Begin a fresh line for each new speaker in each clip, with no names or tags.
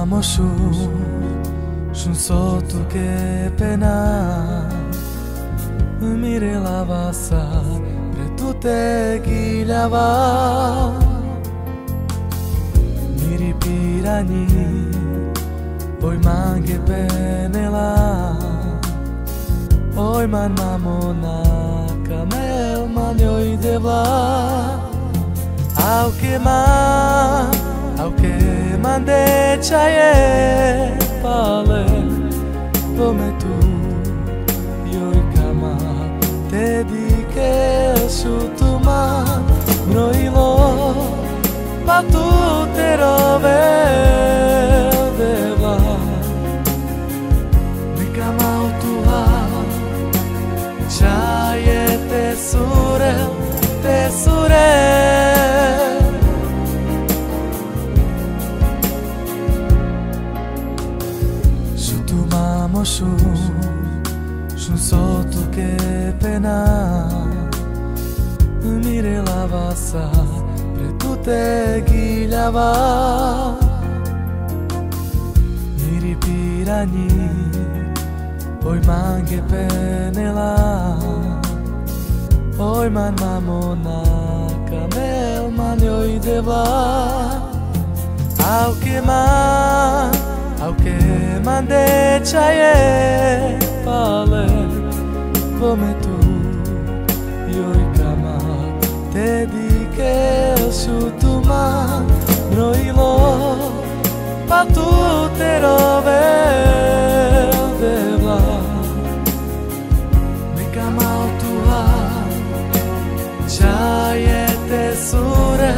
Sutuvamo shumë sotu ke pena. Mirela sa pre tu te giljava. Miri pirani oj mange penela. Oj man mamona kamel man joj devla. Au que mande chaye pale come tu io kama te di che su tu man broilo pa tu te rove deva mi kama tua chaye te sure Sutuvamo shumë sotu ke pena. Mirela sa pre tu te giljava. Miri pirani oj mange penela. Oj man mamona kamel man joj devla. Au que mande chaye pale come tu io kama te di che su tu man broilo pa tu te rove devla mi kama tua chaye te sure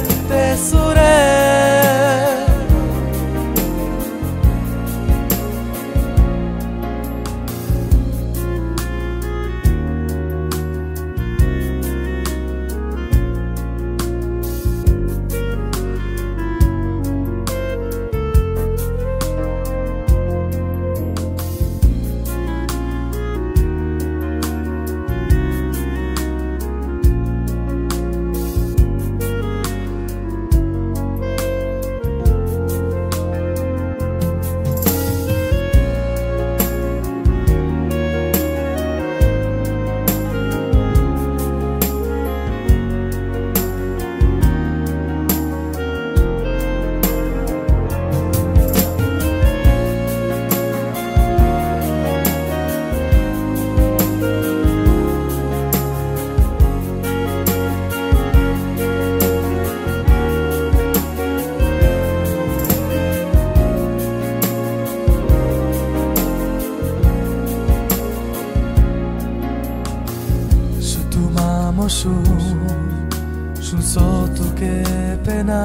Sutuvamo shumë sotu ke pena.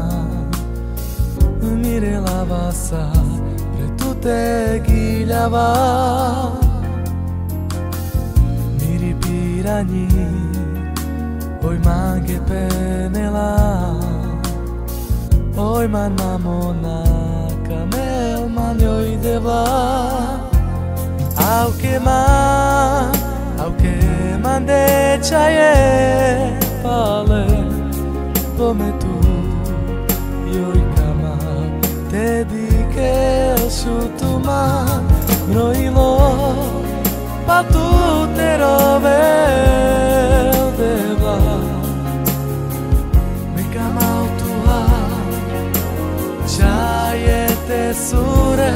Mirela sa pre tu te giljava. Miri pirani oj mange penela. Oj man mamona kamel man joj devla. Au que mande chaye pale come tu io kama te di che su tu man broilo pa tu te rove deva mi kama tua chaye te sure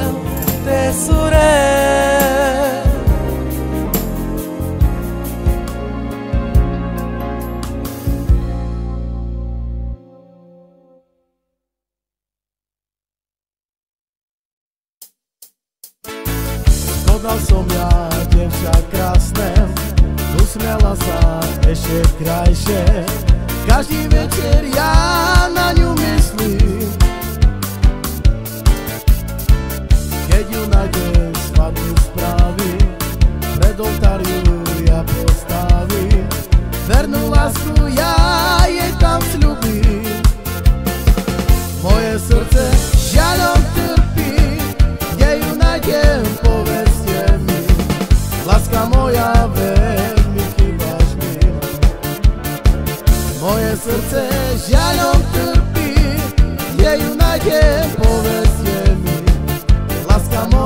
Poznal som ja dievča krásne, usmiela sa ešte krajšie. Každý večer ja na ňu myslím, keď ju nájdem spadnú správy, pred oltár ju ja postavím. Vernú lásku ja jej tam sľubím. Moje srdce žiaľom trpí, kde ju nájdem, povedzte mi. Láska moja, veľmi chýbaš mi. Moje srdce žiaľom trpí, kde ju nájdem, povedzte mi.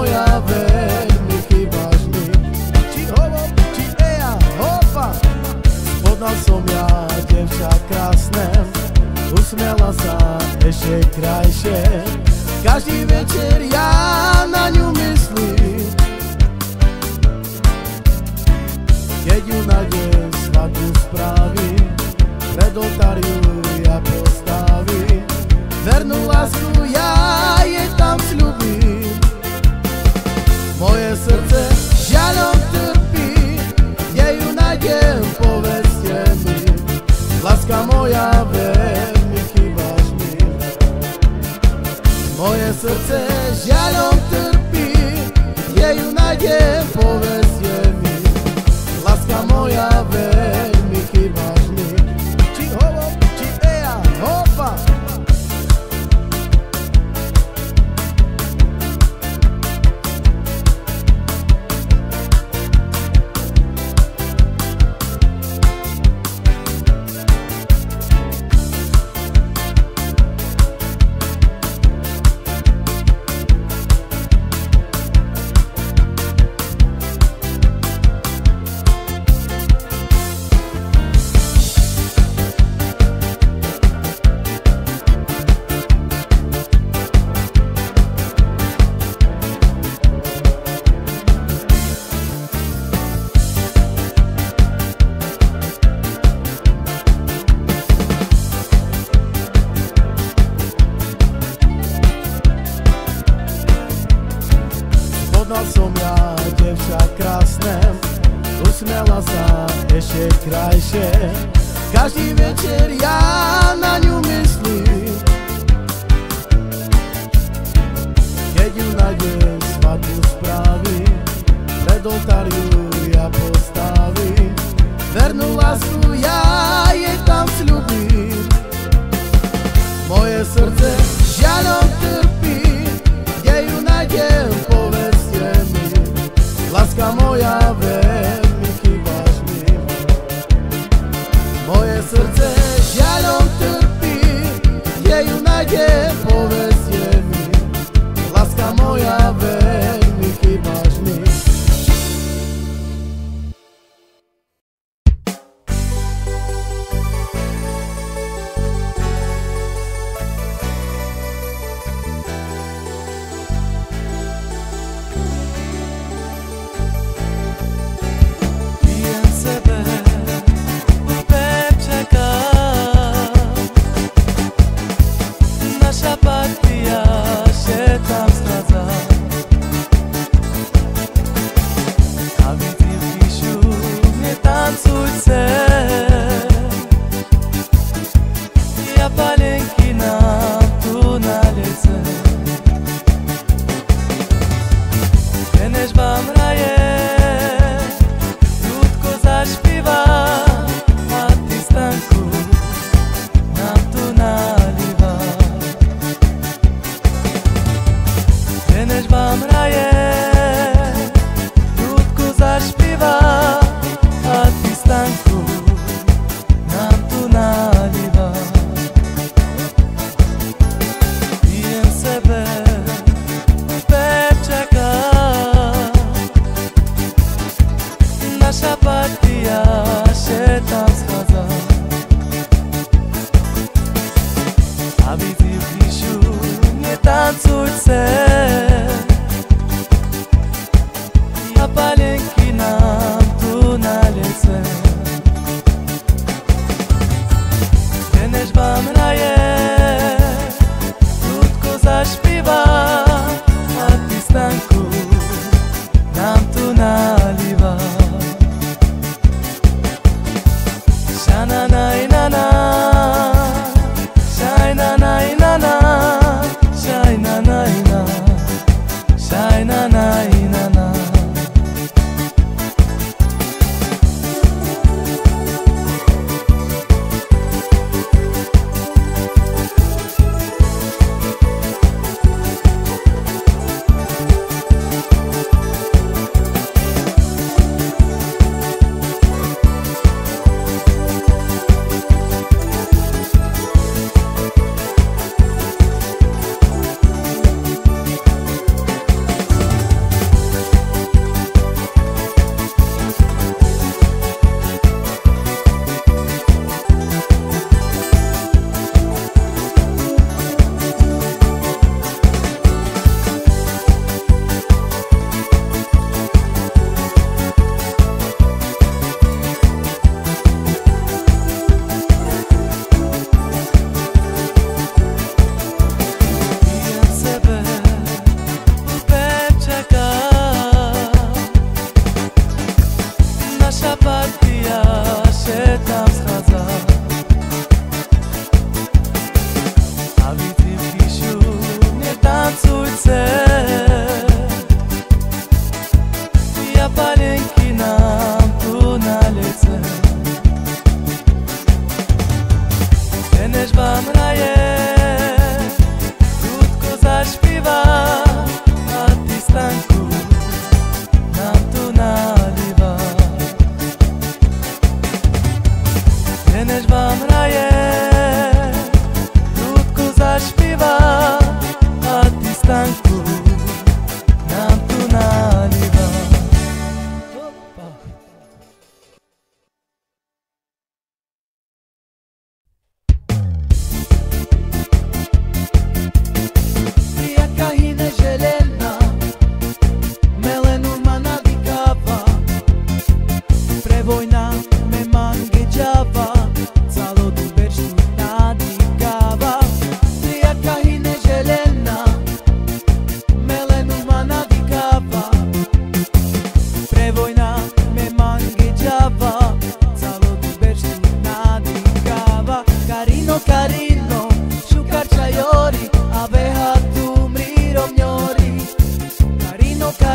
moja, veľmi chýbaš mi. Či hop, či eja, hopa. Spoznal som ja devča krásne, usmiala sa ešte krajšie. Každý večer ja na ňu myslím, keď ju nájdem svadbu spravím, pred oltáriu ja postavím. Vernú lásku ja jej tam sľubím. Moje srdce žiaľom trpí, kde ju nájdem, povedzte mi. Láska moja, veľmi chýbaš mi. Moje srdce žiaľom trpí, kde ju nájdem, povedzte mi. Láska moja, veľmi chýbaš mi. Či hop, či eja, hopa. Spoznal som ja devča krásne, usmiala sa ešte krajšie. Každý večer ja na ňu myslím, keď ju nájdem, svadbu spravím, pred oltáriu ja postavím. Vernú lásku ja jej tam sľubím. Moje srdce žiaľom trpí, kde ju nájdem, povedzte mi. Láska moja, veľmi chýbaš mi. Moje srdce žiaľom trpí, kde ju nájdem, povedzte mi. Láska moja, veľmi chýbaš mi.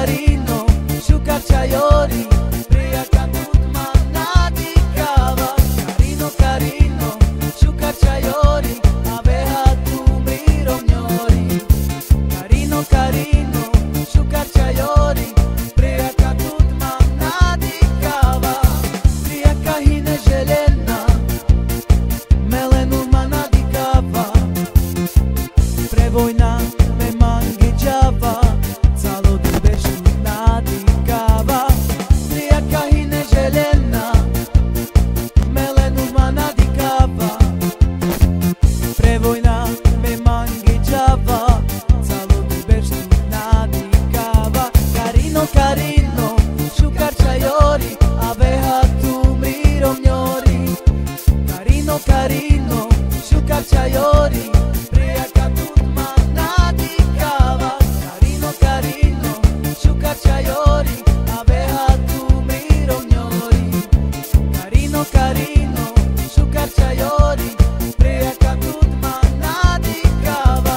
carino, sciuccarciaioli, briaca tutma nadi cava. Carino carino, sciuccarciaioli, avea tu miro gnori. Carino carino, sciuccarciaioli, briaca tutma nadi cava. Briaca hine željena, melenu manadi cava. Prevojna me mangi džava, calo ti bešu nadi cava. Briaca hine željena, melenu manadi cava. Prevojna me mangi džava, calo ti bešu nadi cava. Carino carino, sciuccarciaioli, avea tu miro gnori. Carino carino, sciuccarciaioli, briaca tutma nadi cava. Carino carino, sciuccarciaioli, avea tu miro gnori. Carino carino, sciuccarciaioli, briaca tutma nadi cava.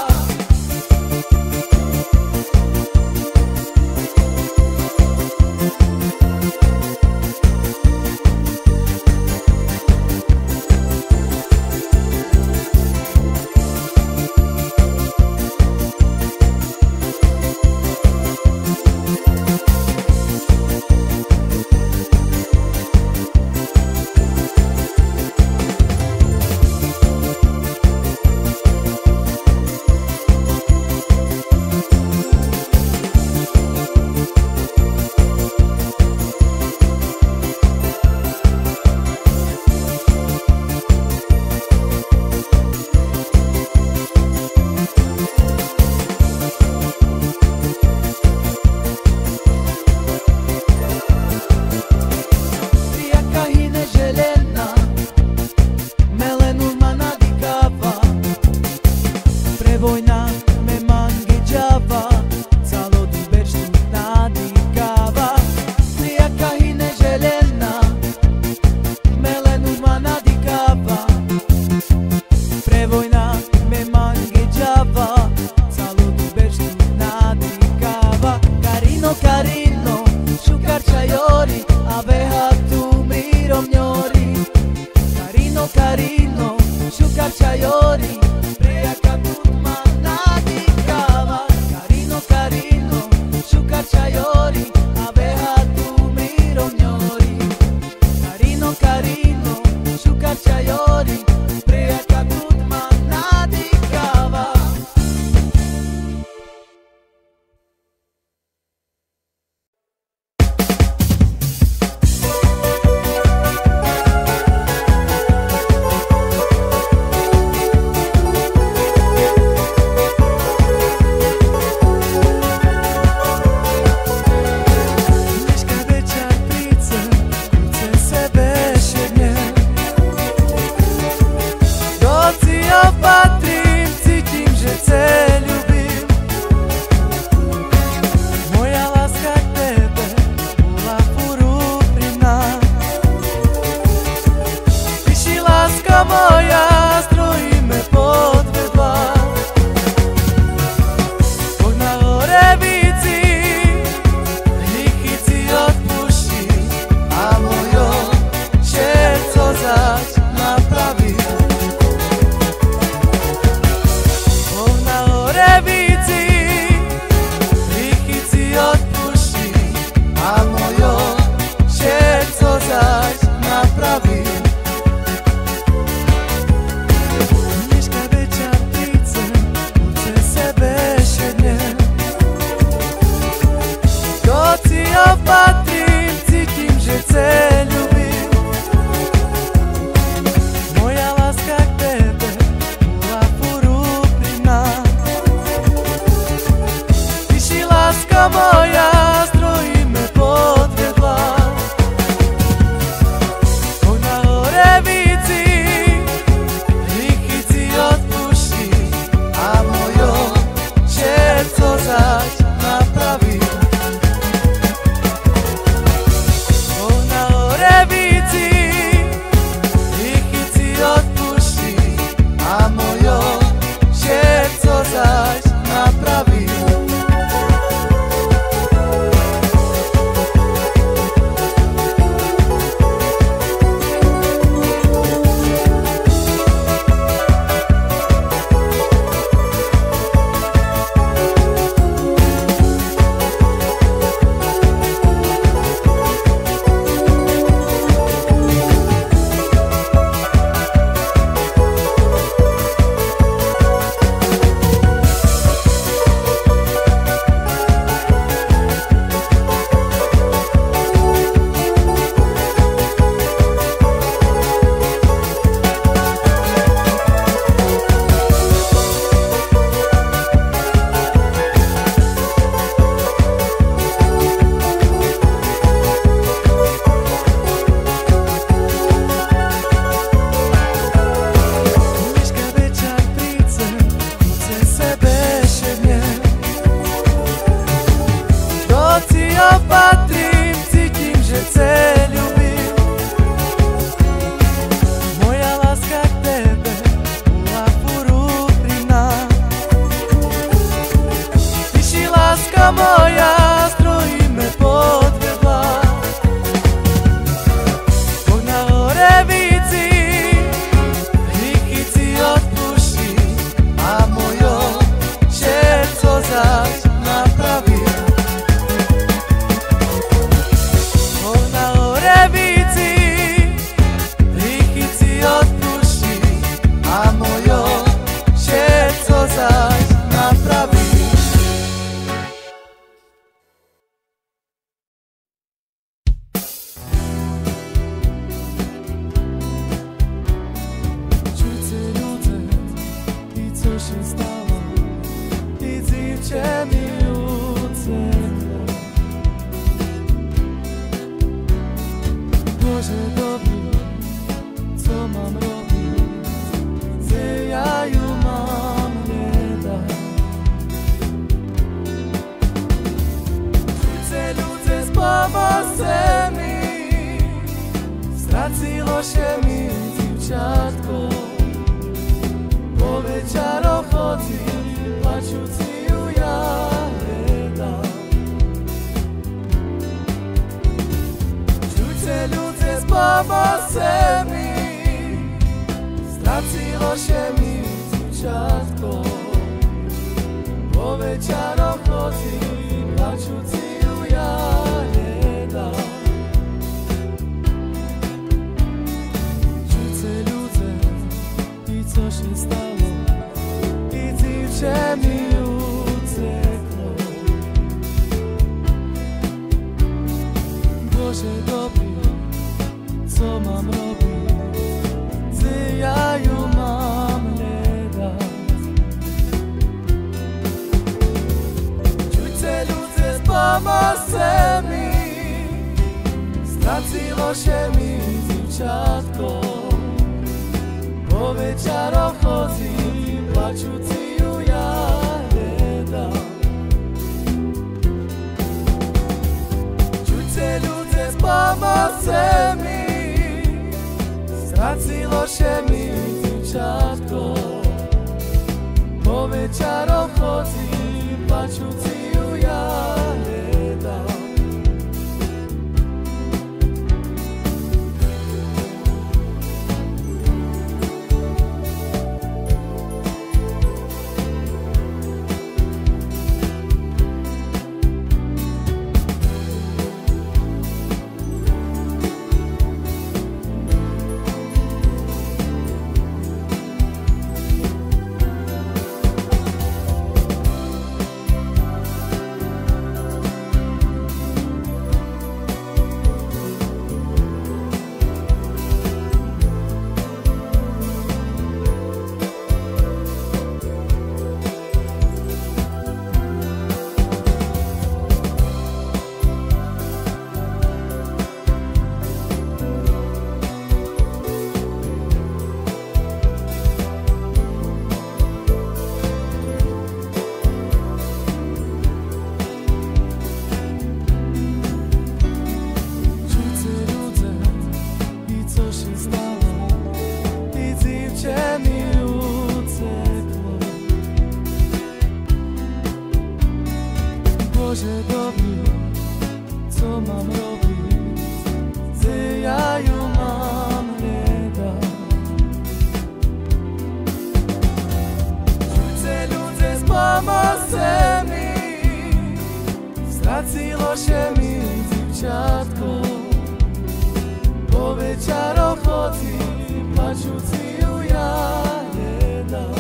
Briaca hine željena, melenu manadi cava. Prevojna me mangi džava, calo ti bešu nadi cava. Briaca hine željena, melenu manadi cava. Prevojna me mangi džava, calo ti bešu nadi cava. Carino carino, sciuccarciaioli, avea tu miro gnori. Carino carino, sciuccarciaioli, briaca tutma nadi cava. Carino carino, sciuccarciaioli, avea tu miro gnori. Carino carino, sciuccarciaioli, briaca tutma nadi cava. opatrím, cítim, že chcę ľúbim. Moja láska k tebe bola furt úprimná. Ty si láska moja, s druhými podvedla. Boh na hore vidí, hriechy ti odpustí a mojo srdce zas napraví. Boh na hore vidí, hriechy ti odpustí a mojo srdce zas napraví. Čujte ľudé, i co się stało, i dziewczę mi uciekło. Boże dobry, co mam robić, gdzie ja ją mam nie dać. Čujte ľudé, pomôžte mi, stracilo się mi dziewczatko. Po wieczorach chodzi, płaczący ja hledam. Čujte ľudé, pomôžte mi, stracilo się mi dziewczatko. Po wieczorach chodzi, płaczący ja hledam. Čujte ľudé, i co się stało, i dziewczę mi uciekło. Boże dobry, co mam robić, gdzie ja ją mam hledać. Čujte ľudé, pomôžte mi, stracilo się mi dziewczatko. Po wieczorach chodzi, płaczący ja hledam. Čujte ľudé, pomôžte mi, stracilo się mi dziewczatko. Po wieczorach chodzi, płaczący ja hledam. Boże dobry, co mam robić, gdzie ja ją mam hledać. Čujte ľudé, pomôžte mi, stracilo się mi dziewczatko. Po wieczorach chodzi, płaczący ja hledam.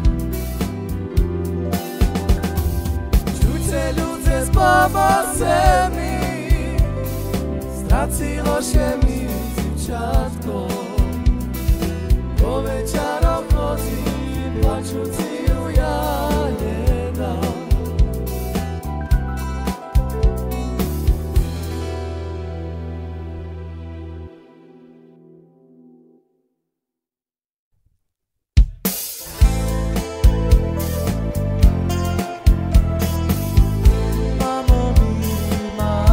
Čujte ľudé, pomôžte mi, stracilo się mi dziewczatko. Po wieczorach chodzi, płaczący ja hledam.
Mamo,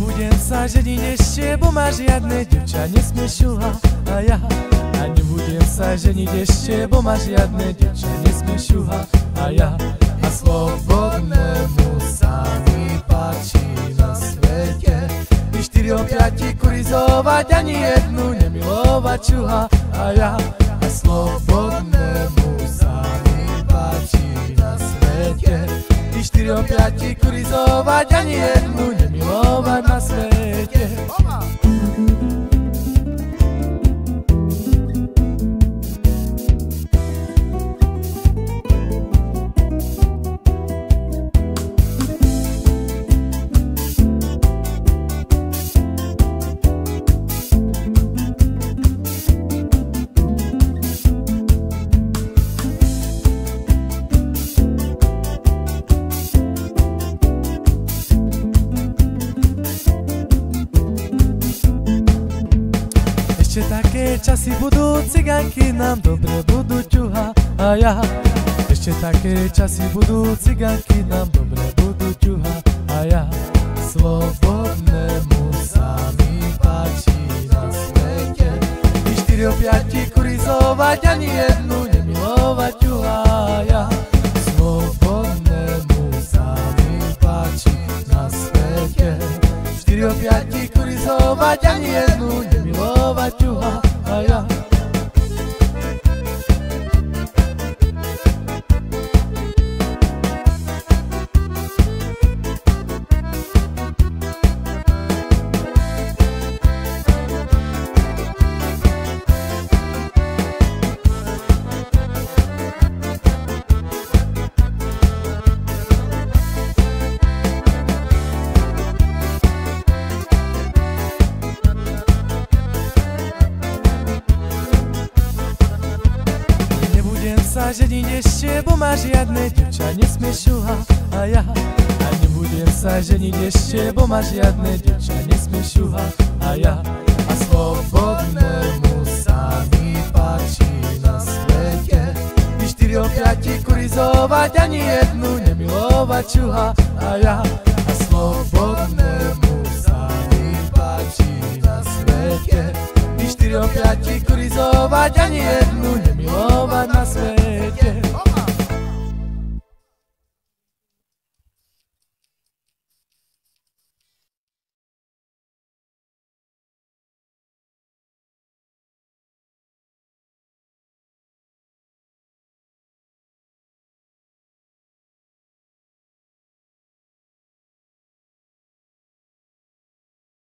Nebudem sa ženiť ešte, bo ma žiadne dievča nesmie šuhať. A nebudem sa ženiť ešte, bo ma žiadne dievča nesmie šuhať. A slobodnému sa mi páči na svete i 4-5 kurizovať, ani jednu nemilovať čuha. A slobodnému sa mi páči na svete i 4-5 kurizovať, ani jednu nemilovať na svete. Ešte také časy budú, cigánky nám dobre budú ťuhať. Ešte také časy budú, cigánky nám dobre budú ťuhať. Slobodnému sa mi páči na svete i 4-5 kurizovať, ani jednu nemilovať ťuha. Slobodnému sa mi páči na svete 4-5 kurizovať, ani jednu nemilovať ťuha. Sa ženiť ešte, bo ma žiadne dievča nesmie šuhať. A nebudem sa ženiť ešte, bo ma žiadne dievča nesmie šuhať. A slobodnému sa mi páči na svete i 4-5 kurizovať, ani jednu nemilovať čuha. A slobodnému sa mi páči na svete i 4-5 kurizovať, ani jednu nemilovať na svete.